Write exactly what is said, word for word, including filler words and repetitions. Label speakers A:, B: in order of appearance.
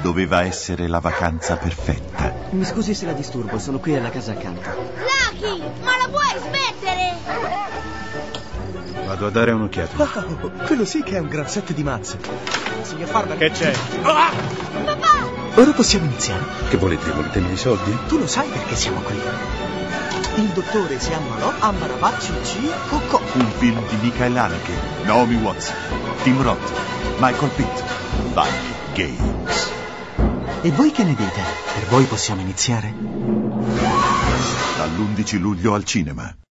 A: Doveva essere la vacanza perfetta.
B: Mi scusi se la disturbo, sono qui alla casa accanto.
C: Lucky, ma la puoi smettere?
D: Vado a dare un'occhiata.
E: Oh, quello sì che è un gran set di mazze. Signor Farmer.
D: Che c'è?
E: Ah!
C: Papà!
E: Ora possiamo iniziare?
D: Che volete? Volete i miei soldi?
E: Tu lo sai perché siamo qui. Il dottore si ammalò, ambarabacci, ci, coccò.
A: Un film di Michael Haneke, Naomi Watts, Tim Roth, Michael Pitt, Funny Games.
E: E voi che ne dite? Per voi possiamo iniziare?
A: Dall'undici luglio al cinema.